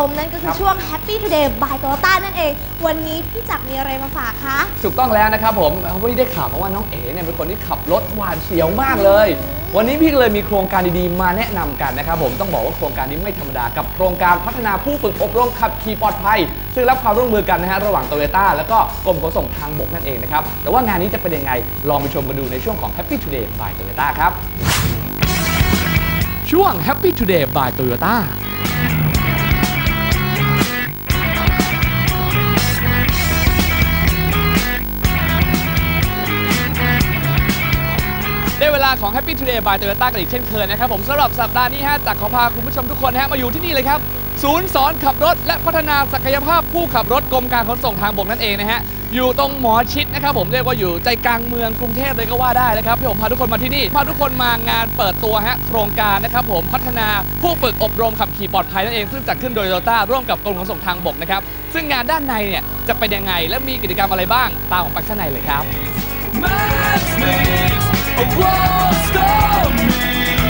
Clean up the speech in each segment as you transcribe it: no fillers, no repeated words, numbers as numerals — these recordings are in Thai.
มนั่นก็คือช่วง Happy Today by Toyota นั่นเองวันนี้พี่จักรมีอะไรมาฝากคะถูกต้องแล้วนะครับผมวันนี้ได้ข่าวมาว่าน้องเอ๋เนี่ยเป็นคนที่ขับรถหวาดเสียวมากเลยวันนี้พี่เลยมีโครงการดีๆมาแนะนำกันนะครับผมต้องบอกว่าโครงการนี้ไม่ธรรมดากับโครงการพัฒนาผู้ฝึกอบรมขับขี่ปลอดภัยซึ่งรับความร่วมมือกันนะฮะระหว่าง Toyota แล้วก็กรมขนส่งทางบกนั่นเองนะครับแต่ว่างานนี้จะเป็นยังไงลองไปชมกันดูในช่วงของ Happy Today by Toyota ครับช่วง Happy Today by Toyotaได้เวลาของ Happy Today by Toyota กันอีกเช่นเคยนะครับผมสำหรับสัปดาห์นี้จากขอพาคุณผู้ชมทุกคนมาอยู่ที่นี่เลยครับศูนย์สอนขับรถและพัฒนาศักยภาพผู้ขับรถกรมการขนส่งทางบกนั่นเองนะฮะอยู่ตรงหมอชิดนะครับผมเรียกว่าอยู่ใจกลางเมืองกรุงเทพเลยก็ว่าได้นะครับที่ผมพาทุกคนมาที่นี่พาทุกคนมางานเปิดตัวโครงการนะครับผมพัฒนาผู้ฝึกอบรมขับขี่ปลอดภัยนั่นเองซึ่งจัดขึ้นโดย Toyota ร่วมกับกรมขนส่งทางบกนะครับซึ่งงานด้านในเนี่ยจะเป็นยังไงและมีกิจกรรมอะไรบ้างตามผมไปข้างในเลยครับA world stormy,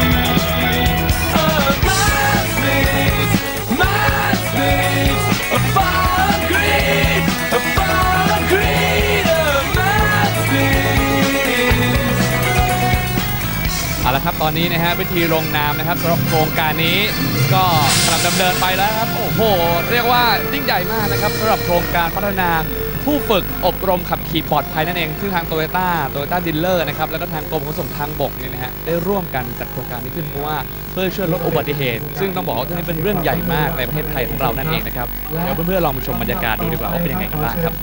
madness, a far greed, a madness. เอาละครับตอนนี้นะฮะพิธีลงนามนะครับสำหรับโครงการนี้ก็กำลังดำเนินไปแล้วครับโอ้โหเรียกว่ายิ่งใหญ่มากนะครับสำหรับโครงการพัฒนาผู้ฝึกอบรมขับขี่ปลอดภัยนั่นเองซึ่งทาง Toyota Dealer นะครับแล้วก็ทางกรมขนส่งทางบกเนี่ยนะฮะได้ร่วมกันจัดโครงการนี้ขึ้นเพราะว่าเพื่อช่วยลดอุบัติเหตุซึ่งต้องบอกว่านี่เป็นเรื่องใหญ่มากในประเทศไทยของเรานั่นเองนะครับเดี๋ยวเพื่อนๆลองไปชมบรรยากาศดูดีกว่าว่าเป็นยังไงกันบ้างครับ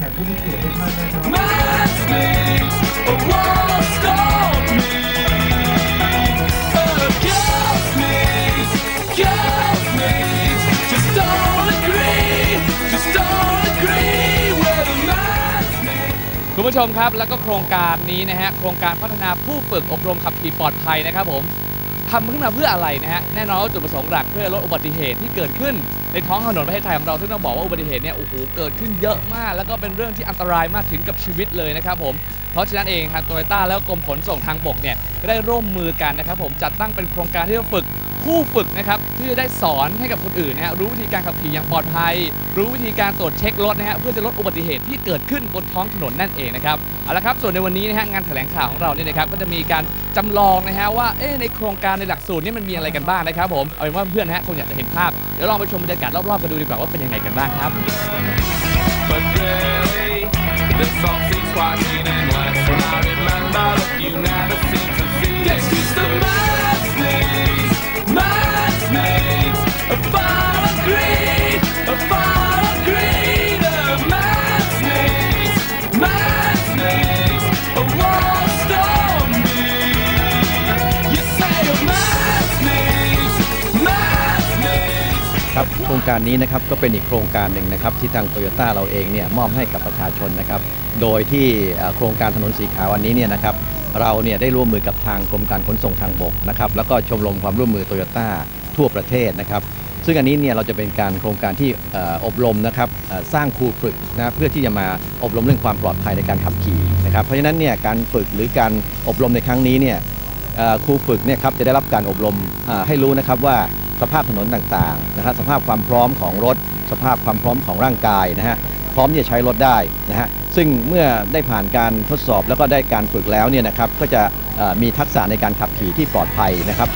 คุณผู้ชมครับแล้วก็โครงการนี้นะฮะโครงการพัฒนาผู้ฝึกอบรมขับขี่ปลอดภัยนะครับผมทำขึ้นมาเพื่ออะไรนะฮะแน่นอนว่าจุดประสงค์หลักเพื่อลดอุบัติเหตุที่เกิดขึ้นในท้องถนนประเทศไทยของเราซึ่งต้องบอกว่าอุบัติเหตุเนี่ยโอ้โหเกิดขึ้นเยอะมากแล้วก็เป็นเรื่องที่อันตรายมากถึงกับชีวิตเลยนะครับผมเพราะฉะนั้นเองทาง Toyota แล้วก็กรมขนส่งทางบกเนี่ยก็ได้ร่วมมือกันนะครับผมจัดตั้งเป็นโครงการที่จะฝึกผู้ฝึกนะครับที่จะได้สอนให้กับคนอื่นนะฮะรู้วิธีการขับขี่อย่างปลอดภัยรู้วิธีการตรวจเช็ครถนะฮะเพื่อจะลดอุบัติเหตุที่เกิดขึ้นบนท้องถนนนั่นเองนะครับเอาละครับส่วนในวันนี้นะฮะงานแถลงข่าวของเราเนี่ยนะครับก็จะมีการจำลองนะฮะว่าในโครงการในหลักสูตรนี้มันมีอะไรกันบ้างนะครับผมเอาเป็นว่าเพื่อนนะฮะคงอยากจะเห็นภาพเดี๋ยวลองไปชมบรรยากาศรอบๆกันดูดีกว่าว่าเป็นยังไงกันบ้างครับโครงการนี้นะครับก็เป็นอีกโครงการหนึ่งนะครับที่ทางโตโยต้าเราเองเนี่ยมอบให้กับประชาชนนะครับโดยที่โครงการถนนสีขาววันนี้เนี่ยนะครับเราเนี่ยได้ร่วมมือกับทางกรมการขนส่งทางบกนะครับแล้วก็ชมรมความร่วมมือโตโยต้าทั่วประเทศนะครับซึ่งอันนี้เนี่ยเราจะเป็นการโครงการที่อบรมนะครับสร้างครูฝึกนะเพื่อที่จะมาอบรมเรื่องความปลอดภัยในการขับขี่นะครับเพราะฉะนั้นเนี่ยการฝึกหรือการอบรมในครั้งนี้เนี่ยครูฝึกเนี่ยครับจะได้รับการอบรมให้รู้นะครับว่าสภาพถนนต่างๆนะครับสภาพความพร้อมของรถสภาพความพร้อมของร่างกายนะฮะพร้อมที่จะใช้รถได้นะฮะซึ่งเมื่อได้ผ่านการทดสอบแล้วก็ได้การฝึกแล้วเนี่ยนะครับก็จะมีทักษะในการขับขี่ที่ปลอดภัยนะครับ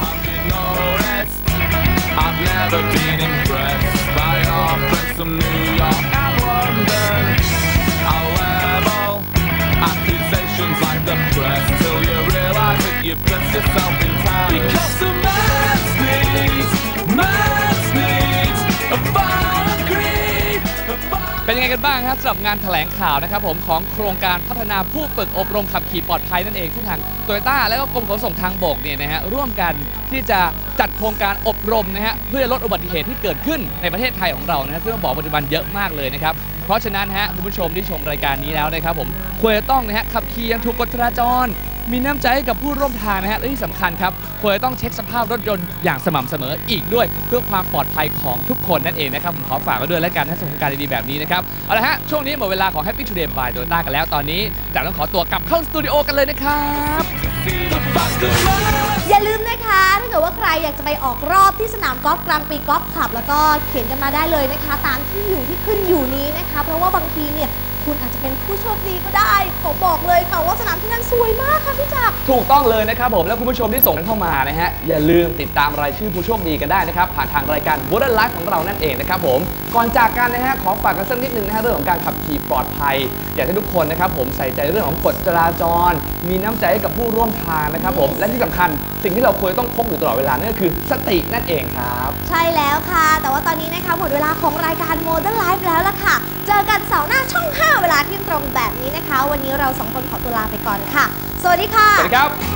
เป็นยังไงกันบ้างครับสำหรับงานแถลงข่าวนะครับผมของโครงการพัฒนาผู้ฝึกอบรมขับขี่ปลอดภัยนั่นเองที่ทาง Toyota และก็กรมขนส่งทางบกเนี่ยนะฮะร่วมกันที่จะจัดโครงการอบรมนะฮะเพื่อลดอุบัติเหตุที่เกิดขึ้นในประเทศไทยของเรานะฮะซึ่งต้องบอกปัจจุบันเยอะมากเลยนะครับเพราะฉะนั้นฮะคุณผู้ชมที่ชมรายการนี้แล้วนะครับผมควรจะต้องนะฮะขับขี่อย่างถูกกฎจราจรมีน้ำใจให้กับผู้ร่วมทางนะฮะและที่สำคัญครับควรจะต้องเช็คสภาพรถยนต์อย่างสม่ำเสมออีกด้วยเพื่อความปลอดภัยของทุกคนนั่นเองนะครับผมขอฝากไว้ด้วยและกันให้สำหรับการดีๆแบบนี้นะครับเอาละฮะช่วงนี้หมดเวลาของ Happy Today by Toyota กันแล้วตอนนี้จากต้องขอตัวกลับเข้าสตูดิโอกันเลยนะครับอย่าลืมนะคะถ้าเกิดว่าใครอยากจะไปออกรอบที่สนามกอล์ฟกลางปีกอล์ฟคลับแล้วก็เขียนกันมาได้เลยนะคะตามที่อยู่ที่ขึ้นอยู่นี้นะคะเพราะว่าบางทีเนี่ยคุณอาจจะเป็นผู้โชคดีก็ได้ขอบอกเลยค่ะว่าสนามที่นั่นสวยมากค่ะพี่จักรถูกต้องเลยนะครับผมและคุณผู้ชมที่ส่งเข้ามานะฮะอย่าลืมติดตามรายชื่อผู้โชคดีกันได้นะครับผ่านทางรายการ Modern Life ของเรานั่นเองนะครับผมก่อนจากกันนะฮะขอฝากกันสักนิดนึงนะฮะเรื่องของการขับขี่ปลอดภัยอยากให้ทุกคนนะครับผมใส่ใจเรื่องของกฎจราจรมีน้ำใจให้กับผู้ร่วมทางนะครับผมและที่สำคัญสิ่งที่เราควรต้องพกอยู่ตลอดเวลานั่นก็คือสตินั่นเองครับใช่แล้วค่ะ แต่ว่าตอนนี้นะคะหมดเวลาของรายการ Modern Life แล้วล่ะค่ะ เจอกันเสาร์หน้าช่อง 5 เวลาเที่ยงตรงแบบนี้นะคะ วันนี้เราสองคนขอตัวลาไปก่อนค่ะ สวัสดีค่ะสวัสดีครับ